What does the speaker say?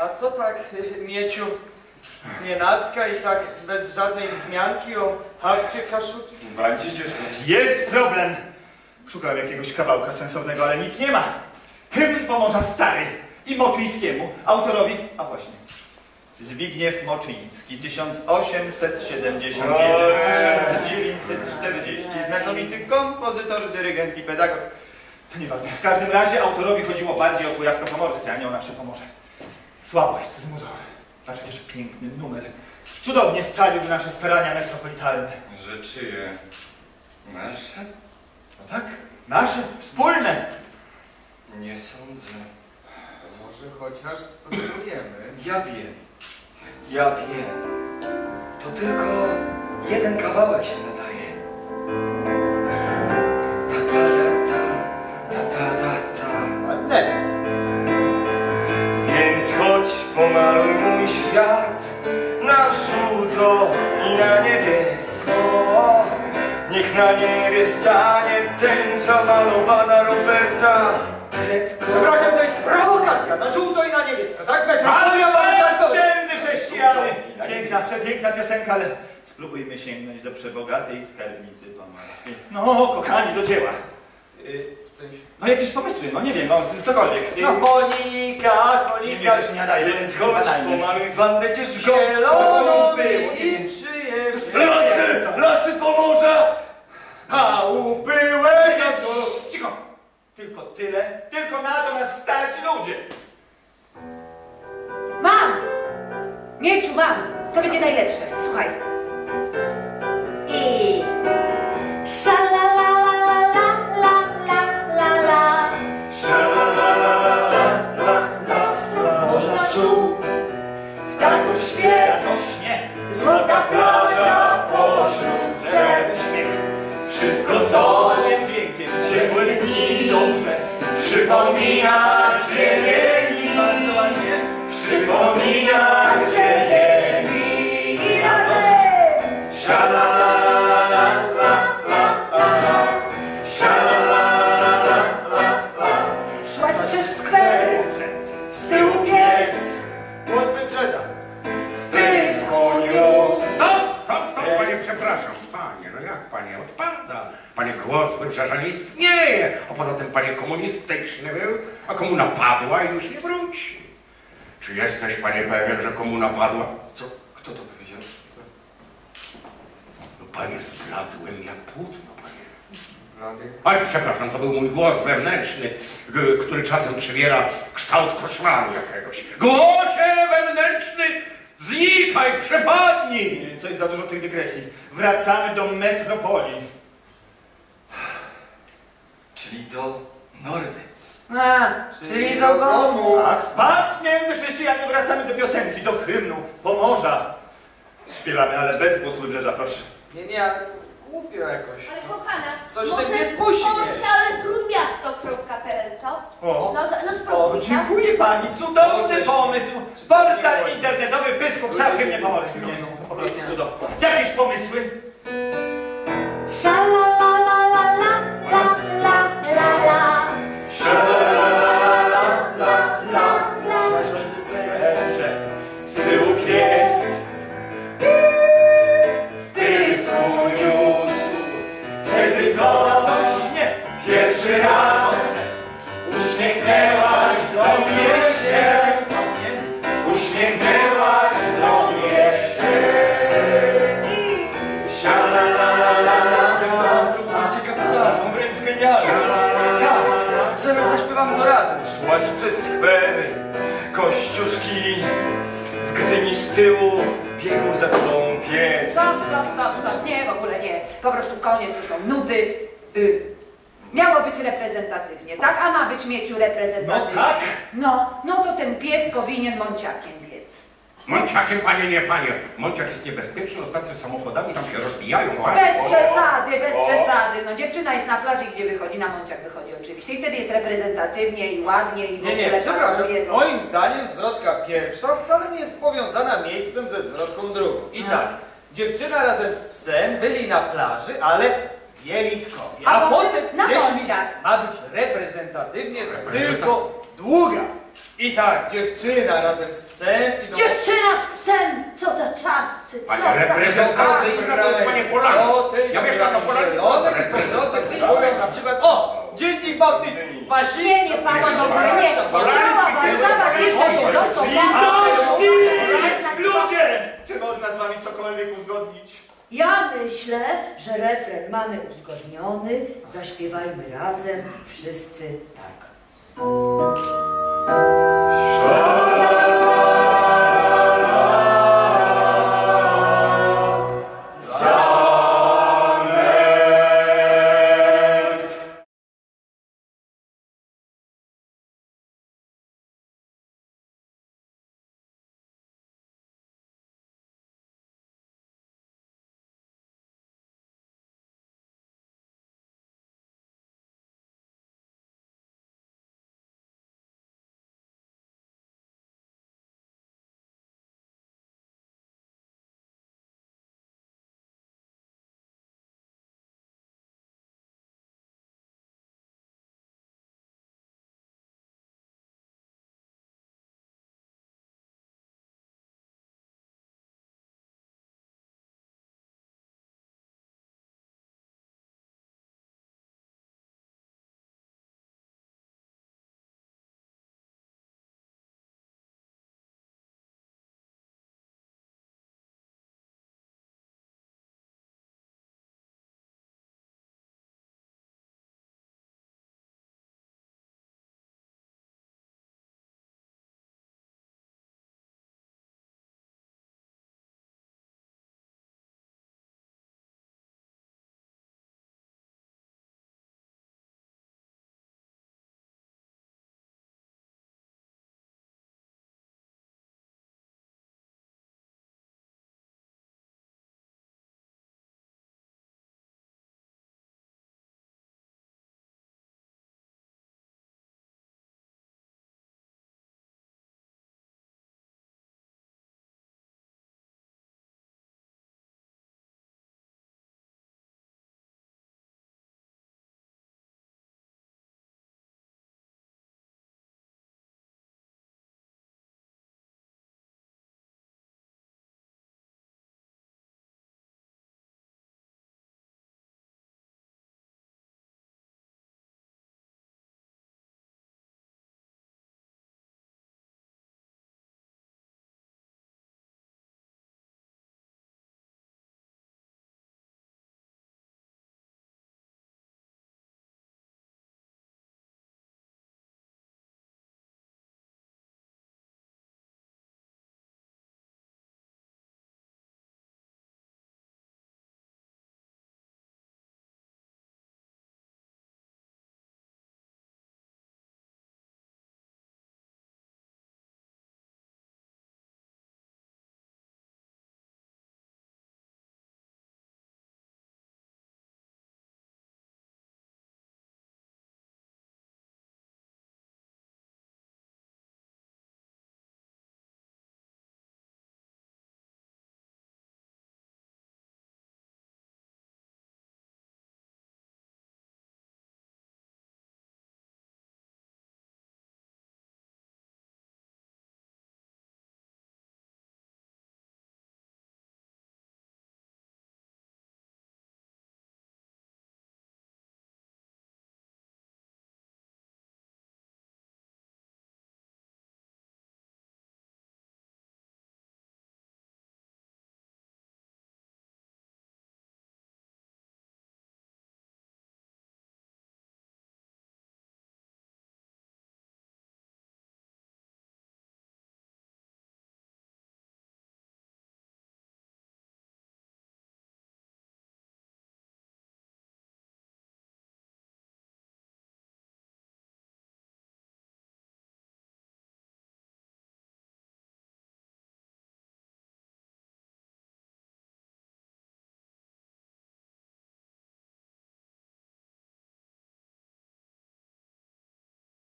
A co tak, Mieciu, znienacka i tak bez żadnej wzmianki o hafcie kaszubskim? Wancie Cieszkowski. Jest problem! Szukałem jakiegoś kawałka sensownego, ale nic nie ma. Hymn Pomorza Stary i Moczyńskiemu, autorowi, a właśnie, Zbigniew Moczyński, 1871-1940, znakomity kompozytor, dyrygent i pedagog. Nieważne, w każdym razie autorowi chodziło bardziej o Kujawsko-Pomorskie, a nie o nasze Pomorze. Słabość z muzą, a przecież piękny numer. Cudownie scalił nasze starania metropolitalne. Że czyje? Nasze? No tak, nasze, wspólne. Nie sądzę. To może chociaż spróbujemy. Ja wiem. To tylko jeden kawałek się nadaje. Ta ta ta ta ta ta ta. Ładne. Więc chodź pomaluj mój świat na żółto i na niebiesko. Niech na niebie stanie tęcza malowana Roberta. Przepraszam, to jest prowokacja, na żółto i na niebiesko, tak? Między chrześcijany! Piękna, przepiękna piosenka, ale spróbujmy sięgnąć do przebogatej skarbnicy pomorskiej. No, kochani, do dzieła. W sensie... No jakieś pomysły, no nie wiem, no cokolwiek. No. Monika, Nie, to się nie nadaje. Więc chodź pomaluj Wandę Cieszkowską. Zieloną było. i przyjemnie. Lasy Pomorza! Chałupy Cicho, cicho! Tylko tyle, tylko na to nas stać ludzie. Mam! Mieciu, mam! To będzie najlepsze. Słuchaj. I... Sza-la-la-la-la-la-la-la. Morza szum, ptaków śpiew, Radośnie, złota plaża pośród drzew. śmiech. Wszystko to Tonem dźwiękiem, ciepłe dni dobrze. przypomina ziemi. Bardzo ładnie. Przypomina ziemi. I razem! Szłaś przez skwer, z tyłu pies. Głos wyprzedza. W pysku niósł. Stop, panie, przepraszam. Panie, no jak panie odpada? Panie, głos wybrzeża nie istnieje. A poza tym panie komunistyczny był, a komuna padła i już nie wróci. Czy jesteś panie pewien, że komuna padła? Co? Kto to powiedział? No panie, zbladłem jak płótno, panie. Rady. Oj, przepraszam, to był mój głos wewnętrzny, który czasem przybiera kształt koszmaru jakiegoś. Głosie wewnętrzny, znikaj, przepadnij! Coś za dużo tych dygresji. Wracamy do metropolii. Czyli do Nordy. A, czyli do gomu. Pax między chrześcijanami wracamy do piosenki, do hymnu, Pomorza. Śpiewamy, ale bez głosu wybrzeża, proszę. Nie, ale to głupio jakoś. Ale kochana, Coś może tak nie zmusi portal trójmiasto.pl to? O. No spróbuj, tak? Dziękuję pani, cudowny pomysł. Portal internetowy w Biskupskim Niepomorskim. Nie, no, to po prostu cudowne. Jakieś pomysły? Sza-la-la-la-la-la-la-la. Z tyłu pies w pysku niósł. Wtedy to Radośnie. pierwszy raz uśmiechnęłaś do mnie się. Uśmiechnęłaś do mnie się. Ja propozycję kapitalną, wręcz genialną. Tak, zaraz zaśpiewam to razem. Szłaś przez skwery, kościuszki, w Gdyni z tyłu biegł za tobą pies. Stop. Nie, w ogóle nie. Po prostu koniec, to są nudy. Miało być reprezentatywnie, tak? A ma być, Mieciu, reprezentatywnie. No tak. No to ten pies powinien mąciakiem biec. Mąciakiem, panie, nie, panie. Mąciak jest niebezpieczny, ostatnio samochodami tam się rozbijają. Bez przesady. No dziewczyna jest na plaży, gdzie wychodzi, na mąciak wychodzi oczywiście. I wtedy jest reprezentatywnie i ładnie i w Nie, ogóle przepraszam. pasuje. Moim zdaniem zwrotka pierwsza wcale nie jest powiązana miejscem ze zwrotką drugą. I tak, dziewczyna razem z psem byli na plaży, ale wielitkowie. A potem na jeśli mąciak. ma być reprezentatywnie, to tylko długa I tak, dziewczyna razem z psem idą... Dziewczyna z psem! Co za czasy, co Panie za... reprezentacyjna to jest panie Polanki. Ja mieszkam na Polanki. Zielonych i podrodze, które mówią na przykład o! Dzieci baptyzm! Pasi? Nie pasi w ogóle, nie. Cała Warszawa zjeżdża się do Litości! Jednak Ludzie! Czy można z wami cokolwiek uzgodnić? Ja myślę, że refren mamy uzgodniony, zaśpiewajmy razem, wszyscy tak.